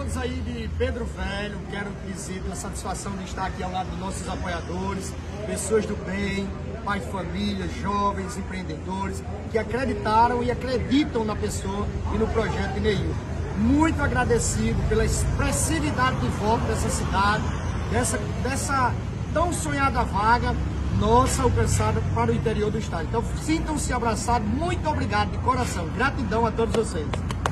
todos aí de Pedro Velho, quero dizer pela satisfação de estar aqui ao lado dos nossos apoiadores, pessoas do bem, pai de família, jovens, empreendedores, que acreditaram e acreditam na pessoa e no projeto de Neil. Muito agradecido pela expressividade de voto dessa cidade, dessa tão sonhada vaga nossa alcançada para o interior do estado. Então sintam-se abraçados, muito obrigado de coração, gratidão a todos vocês.